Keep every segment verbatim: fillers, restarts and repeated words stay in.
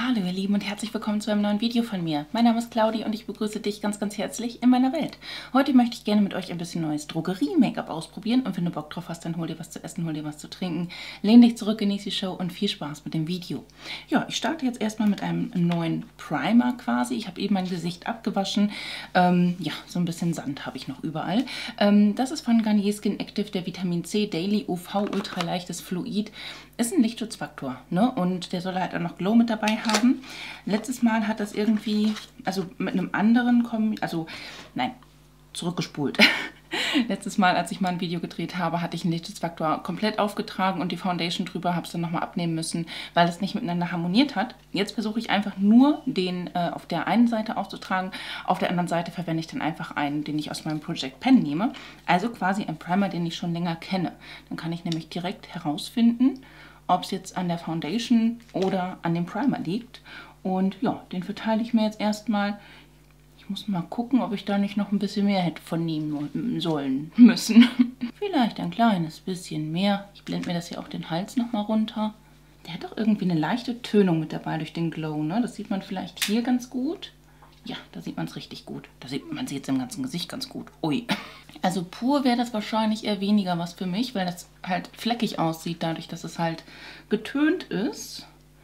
Hallo ihr Lieben und herzlich willkommen zu einem neuen Video von mir. Mein Name ist Claudi und ich begrüße dich ganz ganz herzlich in meiner Welt. Heute möchte ich gerne mit euch ein bisschen neues Drogerie-Make-up ausprobieren und wenn du Bock drauf hast, dann hol dir was zu essen, hol dir was zu trinken, lehn dich zurück, genieß die Show und viel Spaß mit dem Video. Ja, ich starte jetzt erstmal mit einem neuen Primer quasi. Ich habe eben mein Gesicht abgewaschen. Ähm, ja, so ein bisschen Sand habe ich noch überall. Ähm, das ist von Garnier Skin Active, der Vitamin C Daily U V Ultra leichtes Fluid. Ist ein Lichtschutzfaktor, ne? Und der soll halt auch noch Glow mit dabei haben. Letztes Mal hat das irgendwie, also mit einem anderen, also nein, zurückgespult. Letztes Mal, als ich mal ein Video gedreht habe, hatte ich einen Lichtschutzfaktor komplett aufgetragen und die Foundation drüber, habe es dann nochmal abnehmen müssen, weil es nicht miteinander harmoniert hat. Jetzt versuche ich einfach nur, den äh, auf der einen Seite aufzutragen, auf der anderen Seite verwende ich dann einfach einen, den ich aus meinem Project Pen nehme. Also quasi ein Primer, den ich schon länger kenne. Dann kann ich nämlich direkt herausfinden, ob es jetzt an der Foundation oder an dem Primer liegt. Und ja, den verteile ich mir jetzt erstmal. Ich muss mal gucken, ob ich da nicht noch ein bisschen mehr hätte von nehmen sollen müssen. Vielleicht ein kleines bisschen mehr. Ich blende mir das hier auch den Hals nochmal runter. Der hat doch irgendwie eine leichte Tönung mit dabei durch den Glow, ne? Das sieht man vielleicht hier ganz gut. Ja, da sieht man es richtig gut. Da sieht man sieht es im ganzen Gesicht ganz gut. Ui. Also pur wäre das wahrscheinlich eher weniger was für mich, weil das halt fleckig aussieht, dadurch, dass es halt getönt ist.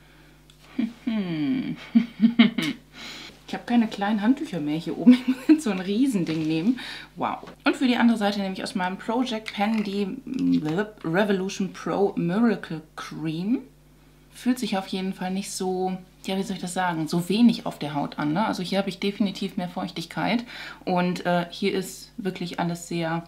Ich habe keine kleinen Handtücher mehr hier oben. Ich muss jetzt so ein Riesending nehmen. Wow. Und für die andere Seite nehme ich aus meinem Project Pen die Revolution Pro Miracle Cream. Fühlt sich auf jeden Fall nicht so, ja, wie soll ich das sagen, so wenig auf der Haut an, ne? Also hier habe ich definitiv mehr Feuchtigkeit und äh, hier ist wirklich alles sehr,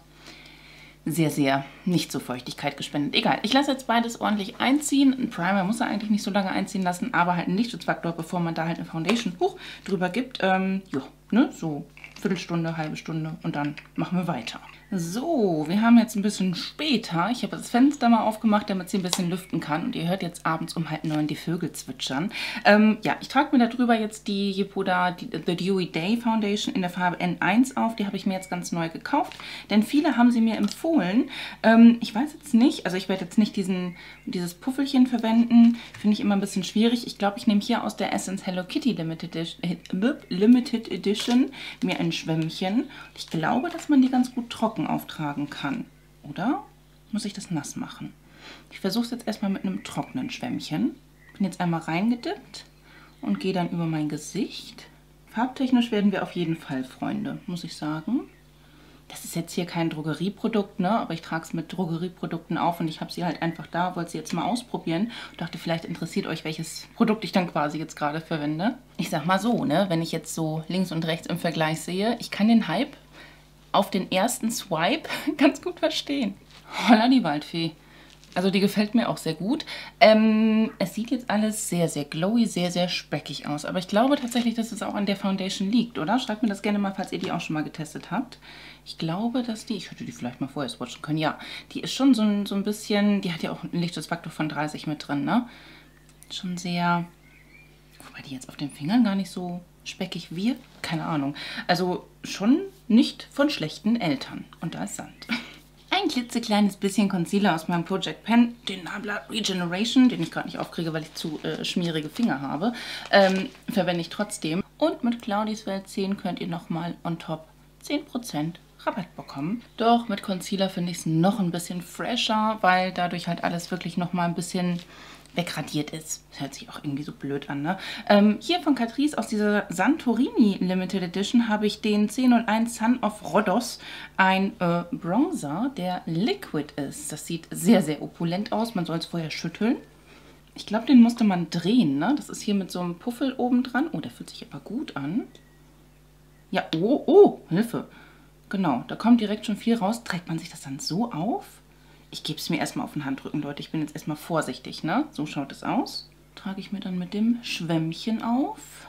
sehr, sehr nicht so Feuchtigkeit gespendet. Egal, ich lasse jetzt beides ordentlich einziehen. Ein Primer muss er eigentlich nicht so lange einziehen lassen, aber halt einen Lichtschutzfaktor, bevor man da halt eine Foundation hoch drüber gibt. Ähm, ja, ne, so Viertelstunde, halbe Stunde und dann machen wir weiter. So, wir haben jetzt ein bisschen später. Ich habe das Fenster mal aufgemacht, damit sie ein bisschen lüften kann. Und ihr hört jetzt abends um halb neun die Vögel zwitschern. Ähm, ja, ich trage mir darüber jetzt die Yepoda die, The Dewy Day Foundation in der Farbe N eins auf. Die habe ich mir jetzt ganz neu gekauft, denn viele haben sie mir empfohlen. Ähm, ich weiß jetzt nicht, also ich werde jetzt nicht diesen, dieses Puffelchen verwenden. Finde ich immer ein bisschen schwierig. Ich glaube, ich nehme hier aus der Essence Hello Kitty Limited Edition, Limited Edition mir ein Schwämmchen. Ich glaube, dass man die ganz gut trocken auftragen kann. Oder muss ich das nass machen? Ich versuche es jetzt erstmal mit einem trockenen Schwämmchen. Bin jetzt einmal reingedippt und gehe dann über mein Gesicht. Farbtechnisch werden wir auf jeden Fall Freunde, muss ich sagen. Das ist jetzt hier kein Drogerieprodukt, ne? Aber ich trage es mit Drogerieprodukten auf und ich habe sie halt einfach da, wollte sie jetzt mal ausprobieren. Dachte, vielleicht interessiert euch, welches Produkt ich dann quasi jetzt gerade verwende. Ich sag mal so, ne? Wenn ich jetzt so links und rechts im Vergleich sehe, ich kann den Hype auf den ersten Swipe ganz gut verstehen. Holla die Waldfee. Also die gefällt mir auch sehr gut. Ähm, es sieht jetzt alles sehr, sehr glowy, sehr, sehr speckig aus. Aber ich glaube tatsächlich, dass es auch an der Foundation liegt, oder? Schreibt mir das gerne mal, falls ihr die auch schon mal getestet habt. Ich glaube, dass die, ich hätte die vielleicht mal vorher swatchen können. Ja, die ist schon so ein, so ein bisschen, die hat ja auch einen Lichtschutzfaktor von dreißig mit drin, ne? Schon sehr, wobei die jetzt auf den Fingern gar nicht so speckig wirkt. Keine Ahnung. Also schon nicht von schlechten Eltern. Und da ist Sand. Ein klitzekleines bisschen Concealer aus meinem Project Pen, den Nabla Regeneration, den ich gerade nicht aufkriege, weil ich zu äh, schmierige Finger habe, ähm, verwende ich trotzdem. Und mit Claudis Welt zehn könnt ihr nochmal on top zehn Prozent Rabatt bekommen. Doch mit Concealer finde ich es noch ein bisschen fresher, weil dadurch halt alles wirklich nochmal ein bisschen wegradiert ist. Das hört sich auch irgendwie so blöd an, ne? Ähm, hier von Catrice aus dieser Santorini Limited Edition habe ich den C null eins Sun of Rhodos, ein äh, Bronzer, der liquid ist. Das sieht sehr, sehr opulent aus. Man soll es vorher schütteln. Ich glaube, den musste man drehen, ne? Das ist hier mit so einem Puffel oben dran. Oh, der fühlt sich aber gut an. Ja, oh, oh, Hilfe. Genau, da kommt direkt schon viel raus. Trägt man sich das dann so auf? Ich gebe es mir erstmal auf den Handrücken, Leute. Ich bin jetzt erstmal vorsichtig, ne? So schaut es aus. Trage ich mir dann mit dem Schwämmchen auf.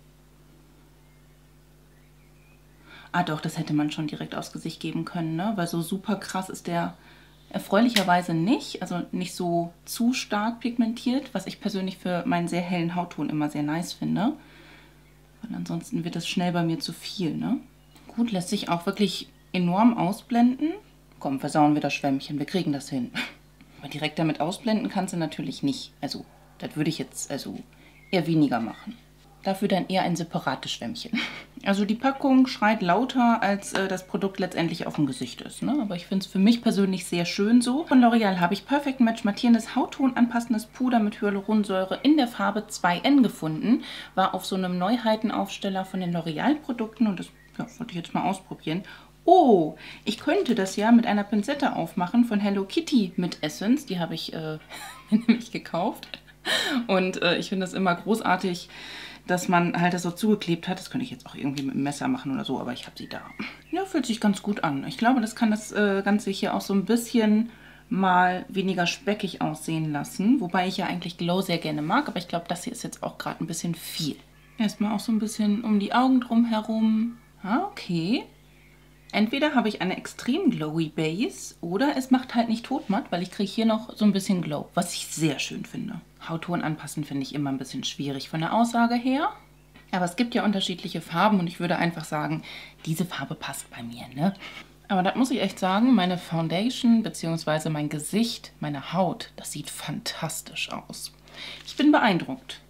Ah doch, das hätte man schon direkt aufs Gesicht geben können, ne? Weil so super krass ist der erfreulicherweise nicht. Also nicht so zu stark pigmentiert, was ich persönlich für meinen sehr hellen Hautton immer sehr nice finde. Weil ansonsten wird das schnell bei mir zu viel, ne? Gut, lässt sich auch wirklich enorm ausblenden. Komm, versauen wir das Schwämmchen, wir kriegen das hin. Aber direkt damit ausblenden kannst du natürlich nicht. Also, das würde ich jetzt, also eher weniger machen. Dafür dann eher ein separates Schwämmchen. Also die Packung schreit lauter, als äh, das Produkt letztendlich auf dem Gesicht ist. Ne? Aber ich finde es für mich persönlich sehr schön so. Von L'Oreal habe ich Perfect Match mattierendes Hautton anpassendes Puder mit Hyaluronsäure in der Farbe zwei N gefunden. War auf so einem Neuheitenaufsteller von den L'Oreal-Produkten und das ja, wollte ich jetzt mal ausprobieren. Oh, ich könnte das ja mit einer Pinzette aufmachen von Hello Kitty mit Essence. Die habe ich äh, nämlich gekauft. Und äh, ich finde das immer großartig, dass man halt das so zugeklebt hat. Das könnte ich jetzt auch irgendwie mit dem Messer machen oder so, aber ich habe sie da. Ja, fühlt sich ganz gut an. Ich glaube, das kann das äh, Ganze hier auch so ein bisschen mal weniger speckig aussehen lassen. Wobei ich ja eigentlich Glow sehr gerne mag, aber ich glaube, das hier ist jetzt auch gerade ein bisschen viel. Erstmal auch so ein bisschen um die Augen drum herum. Ah, okay. Entweder habe ich eine extrem glowy Base oder es macht halt nicht totmatt, weil ich kriege hier noch so ein bisschen Glow, was ich sehr schön finde. Hautton anpassen finde ich immer ein bisschen schwierig von der Aussage her. Aber es gibt ja unterschiedliche Farben und ich würde einfach sagen, diese Farbe passt bei mir, ne? Aber das muss ich echt sagen, meine Foundation bzw. mein Gesicht, meine Haut, das sieht fantastisch aus. Ich bin beeindruckt.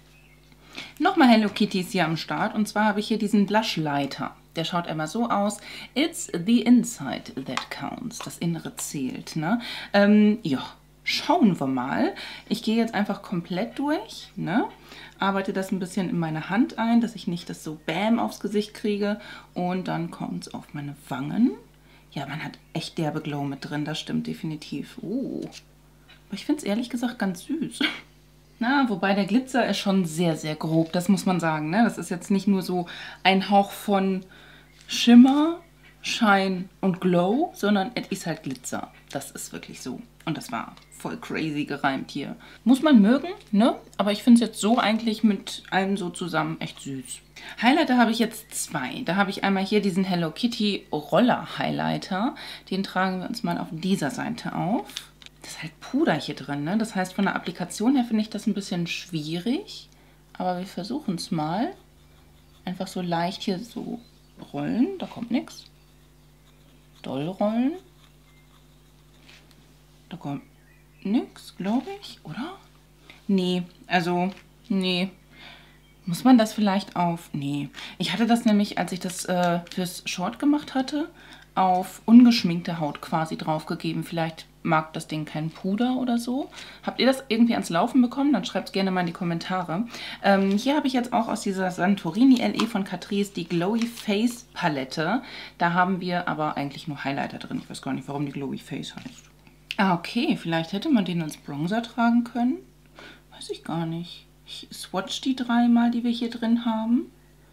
Nochmal Hello Kitty ist hier am Start und zwar habe ich hier diesen Blushlighter. Der schaut einmal so aus. It's the inside that counts. Das Innere zählt, ne? Ähm, ja, schauen wir mal. Ich gehe jetzt einfach komplett durch, ne? Arbeite das ein bisschen in meine Hand ein, dass ich nicht das so Bäm aufs Gesicht kriege. Und dann kommt es auf meine Wangen. Ja, man hat echt derbe Glow mit drin, das stimmt definitiv. Oh, aber ich finde es ehrlich gesagt ganz süß. Na, wobei der Glitzer ist schon sehr, sehr grob, das muss man sagen, ne? Das ist jetzt nicht nur so ein Hauch von Schimmer, Schein und Glow, sondern es ist halt Glitzer. Das ist wirklich so. Und das war voll crazy gereimt hier. Muss man mögen, ne? Aber ich finde es jetzt so eigentlich mit allem so zusammen echt süß. Highlighter habe ich jetzt zwei. Da habe ich einmal hier diesen Hello Kitty Roller Highlighter. Den tragen wir uns mal auf dieser Seite auf. Das ist halt Puder hier drin, ne? Das heißt, von der Applikation her finde ich das ein bisschen schwierig. Aber wir versuchen es mal. Einfach so leicht hier so rollen. Da kommt nichts. Doll rollen. Da kommt nichts, glaube ich, oder? Nee, also, nee. Muss man das vielleicht auf... Nee. Ich hatte das nämlich, als ich das äh, fürs Short gemacht hatte, auf ungeschminkte Haut quasi draufgegeben. Vielleicht mag das Ding kein Puder oder so. Habt ihr das irgendwie ans Laufen bekommen? Dann schreibt es gerne mal in die Kommentare. Ähm, hier habe ich jetzt auch aus dieser Santorini L E von Catrice die Glowy Face Palette. Da haben wir aber eigentlich nur Highlighter drin. Ich weiß gar nicht, warum die Glowy Face heißt. Ah, okay. Vielleicht hätte man den als Bronzer tragen können. Weiß ich gar nicht. Ich swatch die dreimal, die wir hier drin haben.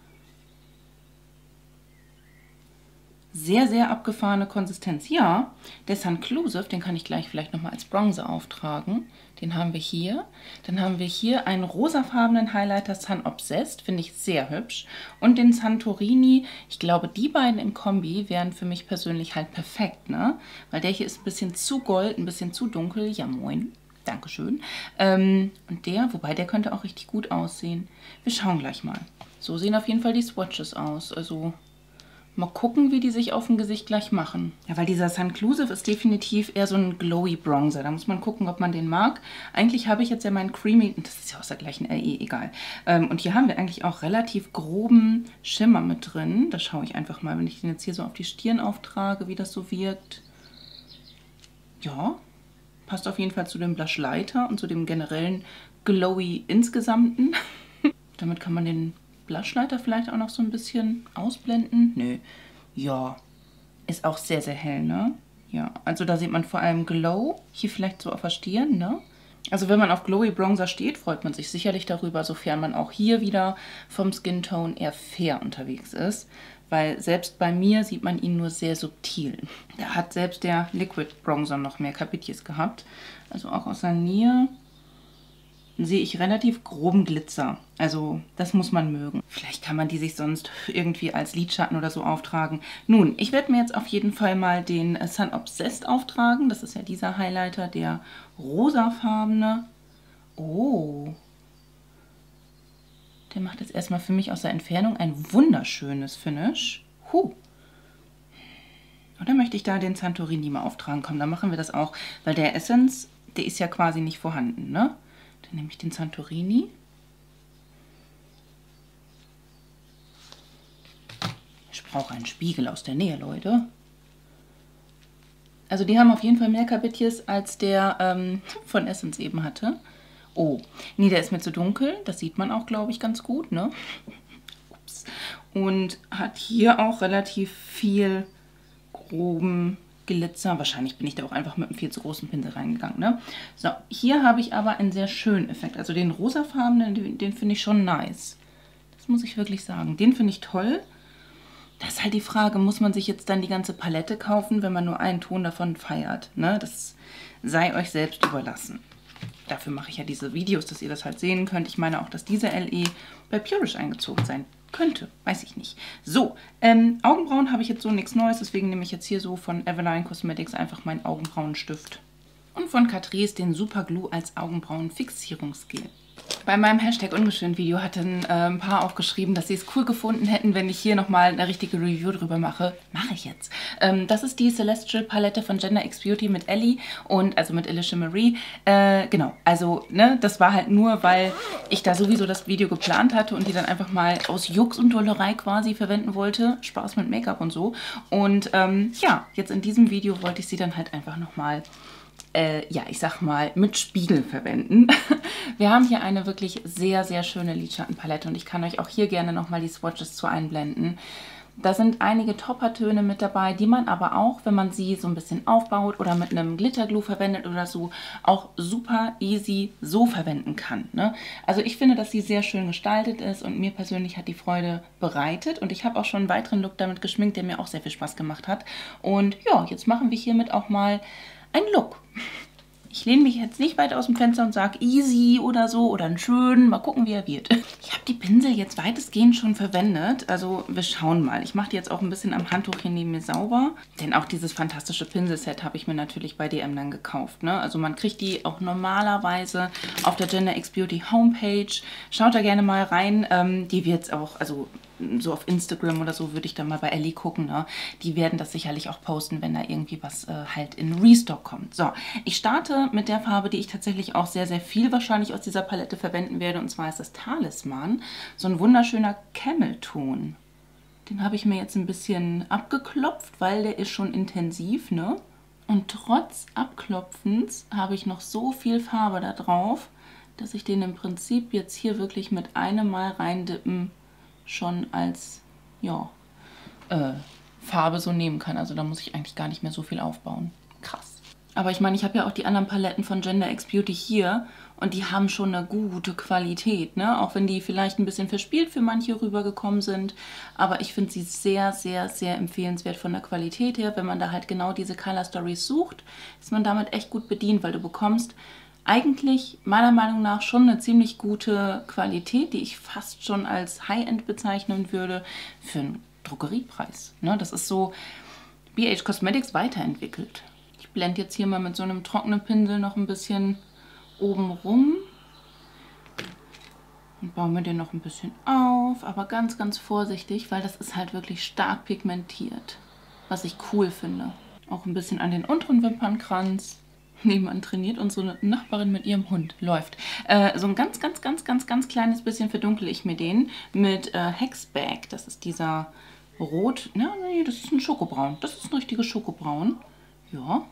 Sehr, sehr abgefahrene Konsistenz. Ja, der Sunclusive, den kann ich gleich vielleicht nochmal als Bronzer auftragen. Den haben wir hier. Dann haben wir hier einen rosafarbenen Highlighter Sun Obsessed, finde ich sehr hübsch. Und den Santorini, ich glaube, die beiden im Kombi wären für mich persönlich halt perfekt, ne? Weil der hier ist ein bisschen zu gold, ein bisschen zu dunkel. Ja, moin. Dankeschön. Ähm, und der, wobei der könnte auch richtig gut aussehen. Wir schauen gleich mal. So sehen auf jeden Fall die Swatches aus. Also... mal gucken, wie die sich auf dem Gesicht gleich machen. Ja, weil dieser Sunclusive ist definitiv eher so ein glowy Bronzer. Da muss man gucken, ob man den mag. Eigentlich habe ich jetzt ja meinen Creamy, das ist ja aus der gleichen L E, egal. Ähm, und hier haben wir eigentlich auch relativ groben Schimmer mit drin. Da schaue ich einfach mal, wenn ich den jetzt hier so auf die Stirn auftrage, wie das so wirkt. Ja, passt auf jeden Fall zu dem Blushlighter und zu dem generellen glowy insgesamten. Damit kann man den Blushlighter vielleicht auch noch so ein bisschen ausblenden. Nö. Ja. Ist auch sehr, sehr hell, ne? Ja. Also da sieht man vor allem Glow. Hier vielleicht so auf der Stirn, ne? Also wenn man auf Glowy Bronzer steht, freut man sich sicherlich darüber, sofern man auch hier wieder vom Skin Tone eher fair unterwegs ist. Weil selbst bei mir sieht man ihn nur sehr subtil. Da hat selbst der Liquid Bronzer noch mehr Kapitels gehabt. Also auch aus der Nähe sehe ich relativ groben Glitzer. Also das muss man mögen. Vielleicht kann man die sich sonst irgendwie als Lidschatten oder so auftragen. Nun, ich werde mir jetzt auf jeden Fall mal den Sun Obsessed auftragen. Das ist ja dieser Highlighter, der rosafarbene. Oh. Der macht jetzt erstmal für mich aus der Entfernung ein wunderschönes Finish. Huh. Oder möchte ich da den Santorini mal auftragen? Komm, dann machen wir das auch. Weil der Essence, der ist ja quasi nicht vorhanden, ne? Dann nehme ich den Santorini. brauche einen Spiegel aus der Nähe, Leute. Also die haben auf jeden Fall mehr Kabitjes, als der ähm, von Essence eben hatte. Oh, nee, der ist mir zu dunkel. Das sieht man auch, glaube ich, ganz gut, ne? Ups. Und hat hier auch relativ viel groben Glitzer. Wahrscheinlich bin ich da auch einfach mit einem viel zu großen Pinsel reingegangen, ne? So, hier habe ich aber einen sehr schönen Effekt. Also den rosafarbenen, den, den finde ich schon nice. Das muss ich wirklich sagen. Den finde ich toll. Das ist halt die Frage, muss man sich jetzt dann die ganze Palette kaufen, wenn man nur einen Ton davon feiert, ne? Das sei euch selbst überlassen. Dafür mache ich ja diese Videos, dass ihr das halt sehen könnt. Ich meine auch, dass diese L E bei Purish eingezogen sein könnte. Weiß ich nicht. So, ähm, Augenbrauen habe ich jetzt so nichts Neues. Deswegen nehme ich jetzt hier so von Eveline Cosmetics einfach meinen Augenbrauenstift. Und von Catrice den Super Glue als Augenbrauenfixierungsgel. Bei meinem Hashtag Ungeschönt-Video hatten äh, ein paar auch geschrieben, dass sie es cool gefunden hätten, wenn ich hier nochmal eine richtige Review drüber mache. Mache ich jetzt. Ähm, das ist die Celestial Palette von Gender X Beauty mit Ellie und also mit Alicia Marie. Äh, genau, also ne, das war halt nur, weil ich da sowieso das Video geplant hatte und die dann einfach mal aus Jux und Dollerei quasi verwenden wollte. Spaß mit Make-up und so. Und ähm, ja, jetzt in diesem Video wollte ich sie dann halt einfach nochmal Äh, ja, ich sag mal, mit Spiegel verwenden. Wir haben hier eine wirklich sehr, sehr schöne Lidschattenpalette und ich kann euch auch hier gerne nochmal die Swatches zu einblenden. Da sind einige Toppertöne mit dabei, die man aber auch, wenn man sie so ein bisschen aufbaut oder mit einem Glitterglue verwendet oder so, auch super easy so verwenden kann, ne? Also ich finde, dass sie sehr schön gestaltet ist und mir persönlich hat die Freude bereitet. Und ich habe auch schon einen weiteren Look damit geschminkt, der mir auch sehr viel Spaß gemacht hat. Und ja, jetzt machen wir hiermit auch mal ein Look. Ich lehne mich jetzt nicht weit aus dem Fenster und sage easy oder so oder einen schönen. Mal gucken, wie er wird. Ich habe die Pinsel jetzt weitestgehend schon verwendet. Also wir schauen mal. Ich mache die jetzt auch ein bisschen am Handtuch hier neben mir sauber. Denn auch dieses fantastische Pinselset habe ich mir natürlich bei D M dann gekauft, ne? Also man kriegt die auch normalerweise auf der Gender X Beauty Homepage. Schaut da gerne mal rein. Ähm, die wird es auch, also so auf Instagram oder so würde ich dann mal bei Ellie gucken, ne? Die werden das sicherlich auch posten, wenn da irgendwie was äh, halt in Restock kommt. So, ich starte mit der Farbe, die ich tatsächlich auch sehr, sehr viel wahrscheinlich aus dieser Palette verwenden werde. Und zwar ist das Talisman. So ein wunderschöner Camel-Ton. Den habe ich mir jetzt ein bisschen abgeklopft, weil der ist schon intensiv, ne? Und trotz Abklopfens habe ich noch so viel Farbe da drauf, dass ich den im Prinzip jetzt hier wirklich mit einem Mal reindippen schon als, ja, äh, Farbe so nehmen kann. Also da muss ich eigentlich gar nicht mehr so viel aufbauen. Krass. Aber ich meine, ich habe ja auch die anderen Paletten von Gender X Beauty hier und die haben schon eine gute Qualität, ne? Auch wenn die vielleicht ein bisschen verspielt für manche rübergekommen sind. Aber ich finde sie sehr, sehr, sehr empfehlenswert von der Qualität her. Wenn man da halt genau diese Color Stories sucht, ist man damit echt gut bedient, weil du bekommst eigentlich meiner Meinung nach schon eine ziemlich gute Qualität, die ich fast schon als High-End bezeichnen würde, für einen Drogeriepreis. Ne? Das ist so B H Cosmetics weiterentwickelt. Ich blende jetzt hier mal mit so einem trockenen Pinsel noch ein bisschen oben rum und baue mir den noch ein bisschen auf, aber ganz, ganz vorsichtig, weil das ist halt wirklich stark pigmentiert, was ich cool finde. Auch ein bisschen an den unteren Wimpernkranz. Nebenan trainiert unsere Nachbarin mit ihrem Hund. Läuft. Äh, so ein ganz, ganz, ganz, ganz, ganz kleines bisschen verdunkle ich mir den mit äh, Hexbag. Das ist dieser Rot. Ja, nee, das ist ein Schokobraun. Das ist ein richtiges Schokobraun. Ja.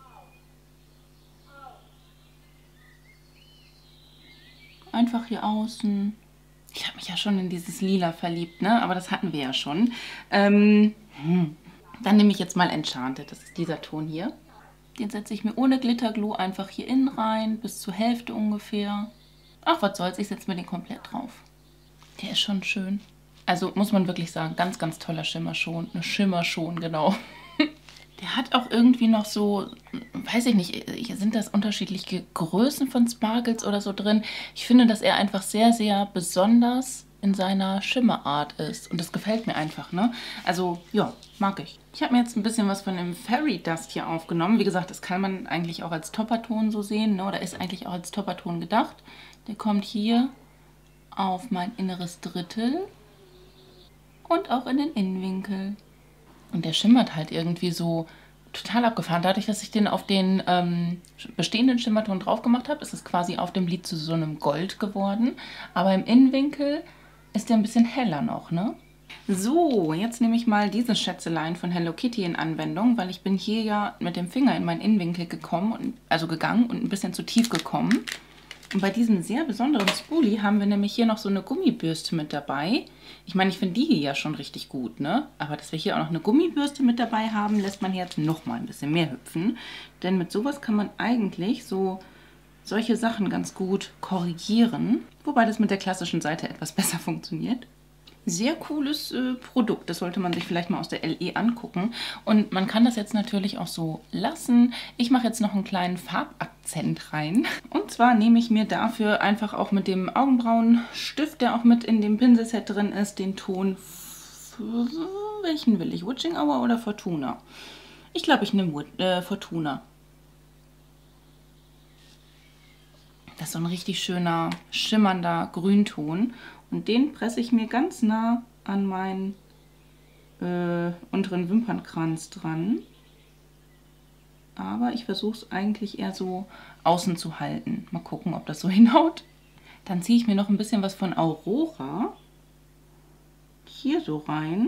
Einfach hier außen. Ich habe mich ja schon in dieses Lila verliebt, ne? Aber das hatten wir ja schon. Ähm, hm. Dann nehme ich jetzt mal Enchanted. Das ist dieser Ton hier. Den setze ich mir ohne Glitterglue einfach hier innen rein, bis zur Hälfte ungefähr. Ach, was soll's, ich setze mir den komplett drauf. Der ist schon schön. Also muss man wirklich sagen, ganz, ganz toller Schimmerschon. Eine Schimmerschon, genau. Der hat auch irgendwie noch so, weiß ich nicht, sind das unterschiedliche Größen von Sparkles oder so drin. Ich finde, dass er einfach sehr, sehr besonders in seiner Schimmerart ist. Und das gefällt mir einfach, ne? Also, ja, mag ich. Ich habe mir jetzt ein bisschen was von dem Fairy Dust hier aufgenommen. Wie gesagt, das kann man eigentlich auch als Topperton so sehen, ne? Oder ist eigentlich auch als Topperton gedacht. Der kommt hier auf mein inneres Drittel und auch in den Innenwinkel. Und der schimmert halt irgendwie so total abgefahren. Dadurch, dass ich den auf den ähm, bestehenden Schimmerton drauf gemacht habe, ist es quasi auf dem Lid zu so einem Gold geworden. Aber im Innenwinkel ist der ein bisschen heller noch, ne? So, jetzt nehme ich mal diese Schätzelein von Hello Kitty in Anwendung, weil ich bin hier ja mit dem Finger in meinen Innenwinkel gekommen, und, also gegangen und ein bisschen zu tief gekommen. Und bei diesem sehr besonderen Spoolie haben wir nämlich hier noch so eine Gummibürste mit dabei. Ich meine, ich finde die hier ja schon richtig gut, ne? Aber dass wir hier auch noch eine Gummibürste mit dabei haben, lässt man jetzt noch mal ein bisschen mehr hüpfen. Denn mit sowas kann man eigentlich so solche Sachen ganz gut korrigieren. Wobei das mit der klassischen Seite etwas besser funktioniert. Sehr cooles äh, Produkt, das sollte man sich vielleicht mal aus der L E angucken. Und man kann das jetzt natürlich auch so lassen. Ich mache jetzt noch einen kleinen Farbakzent rein. Und zwar nehme ich mir dafür einfach auch mit dem Augenbrauenstift, der auch mit in dem Pinselset drin ist, den Ton... Welchen will ich? Witching Hour oder Fortuna? Ich glaube, ich nehme äh, Fortuna. Das ist so ein richtig schöner, schimmernder Grünton. Und den presse ich mir ganz nah an meinen äh, unteren Wimpernkranz dran. Aber ich versuche es eigentlich eher so außen zu halten. Mal gucken, ob das so hinhaut. Dann ziehe ich mir noch ein bisschen was von Aurora hier so rein.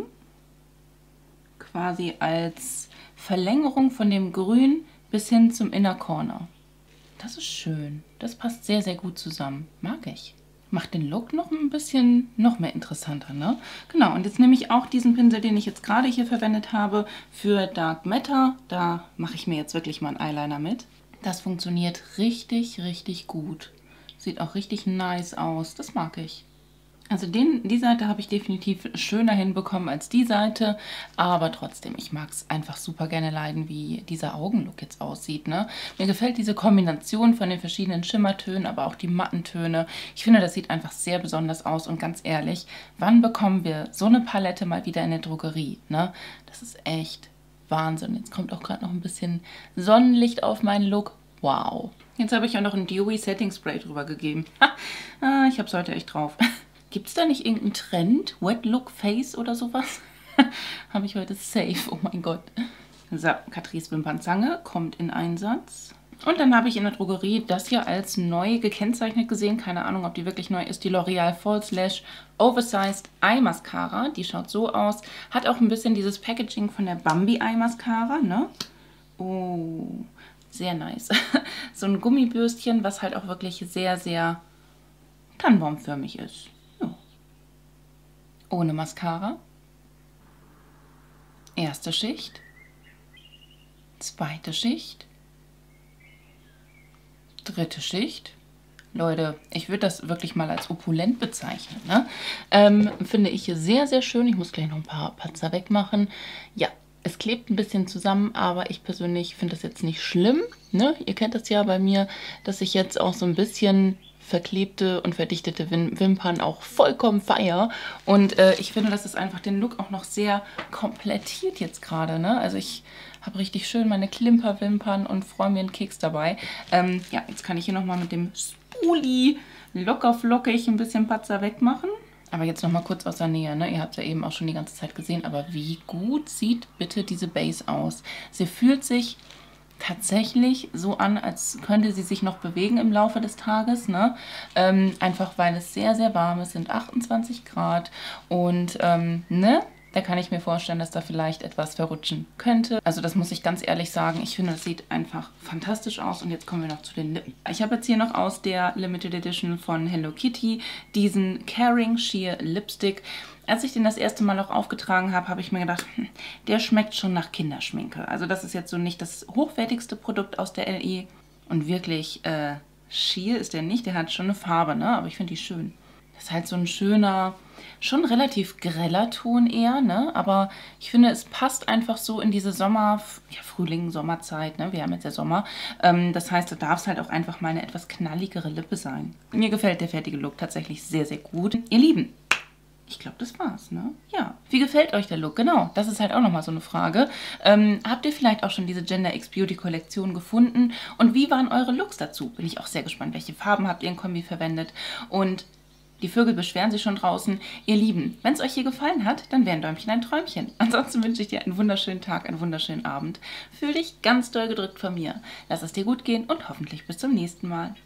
Quasi als Verlängerung von dem Grün bis hin zum Inner Corner. Das ist schön. Das passt sehr, sehr gut zusammen. Mag ich. Macht den Look noch ein bisschen noch mehr interessanter, ne? Genau, und jetzt nehme ich auch diesen Pinsel, den ich jetzt gerade hier verwendet habe, für Dark Matter. Da mache ich mir jetzt wirklich mal einen Eyeliner mit. Das funktioniert richtig, richtig gut. Sieht auch richtig nice aus. Das mag ich. Also den, die Seite habe ich definitiv schöner hinbekommen als die Seite, aber trotzdem, ich mag es einfach super gerne leiden, wie dieser Augenlook jetzt aussieht, ne? Mir gefällt diese Kombination von den verschiedenen Schimmertönen, aber auch die matten Töne. Ich finde, das sieht einfach sehr besonders aus und ganz ehrlich, wann bekommen wir so eine Palette mal wieder in der Drogerie, ne? Das ist echt Wahnsinn. Jetzt kommt auch gerade noch ein bisschen Sonnenlicht auf meinen Look. Wow. Jetzt habe ich auch noch ein Dewy Setting Spray drüber gegeben. Ha, ich habe es heute echt drauf. Gibt es da nicht irgendeinen Trend? Wet Look Face oder sowas? Habe ich heute safe. Oh mein Gott. So, Catrice Wimpernzange kommt in Einsatz. Und dann habe ich in der Drogerie das hier als neu gekennzeichnet gesehen. Keine Ahnung, ob die wirklich neu ist. Die L'Oreal False Lash Oversized Eye Mascara. Die schaut so aus. Hat auch ein bisschen dieses Packaging von der Bambi Eye Mascara, ne? Oh, sehr nice. So ein Gummibürstchen, was halt auch wirklich sehr, sehr tannenbaumförmig ist. Ohne Mascara. Erste Schicht. Zweite Schicht. Dritte Schicht. Leute, ich würde das wirklich mal als opulent bezeichnen, ne? Ähm, finde ich sehr, sehr schön. Ich muss gleich noch ein paar Patzer wegmachen. Ja, es klebt ein bisschen zusammen, aber ich persönlich finde das jetzt nicht schlimm, ne? Ihr kennt das ja bei mir, dass ich jetzt auch so ein bisschen verklebte und verdichtete Wim Wimpern auch vollkommen feier. Und äh, ich finde, dass es einfach den Look auch noch sehr komplettiert jetzt gerade, ne? Also ich habe richtig schön meine Klimperwimpern und freue mir einen Keks dabei. Ähm, ja, jetzt kann ich hier nochmal mit dem Spoolie locker flockig ein bisschen Patzer wegmachen. Aber jetzt nochmal kurz aus der Nähe, ne? Ihr habt es ja eben auch schon die ganze Zeit gesehen. Aber wie gut sieht bitte diese Base aus? Sie fühlt sich tatsächlich so an, als könnte sie sich noch bewegen im Laufe des Tages, ne? Ähm, einfach weil es sehr, sehr warm ist, sind achtundzwanzig Grad und ähm, ne? Da kann ich mir vorstellen, dass da vielleicht etwas verrutschen könnte. Also das muss ich ganz ehrlich sagen. Ich finde, das sieht einfach fantastisch aus. Und jetzt kommen wir noch zu den Lippen. Ich habe jetzt hier noch aus der Limited Edition von Hello Kitty diesen Caring Sheer Lipstick. Als ich den das erste Mal noch aufgetragen habe, habe ich mir gedacht, hm, der schmeckt schon nach Kinderschminke. Also das ist jetzt so nicht das hochwertigste Produkt aus der L E. Und wirklich, äh, Sheer ist der nicht. Der hat schon eine Farbe, ne? Aber ich finde die schön. Das ist halt so ein schöner, schon relativ greller Ton eher, ne? Aber ich finde, es passt einfach so in diese Sommer, ja, Frühling, Sommerzeit, ne? Wir haben jetzt ja Sommer. Ähm, das heißt, da darf es halt auch einfach mal eine etwas knalligere Lippe sein. Mir gefällt der fertige Look tatsächlich sehr, sehr gut. Ihr Lieben, ich glaube, das war's, ne? Ja. Wie gefällt euch der Look? Genau, das ist halt auch nochmal so eine Frage. Ähm, habt ihr vielleicht auch schon diese Gender X Beauty Kollektion gefunden? Und wie waren eure Looks dazu? Bin ich auch sehr gespannt. Welche Farben habt ihr in Kombi verwendet? Und die Vögel beschweren sich schon draußen. Ihr Lieben, wenn es euch hier gefallen hat, dann wäre ein Däumchen ein Träumchen. Ansonsten wünsche ich dir einen wunderschönen Tag, einen wunderschönen Abend. Fühl dich ganz doll gedrückt von mir. Lass es dir gut gehen und hoffentlich bis zum nächsten Mal.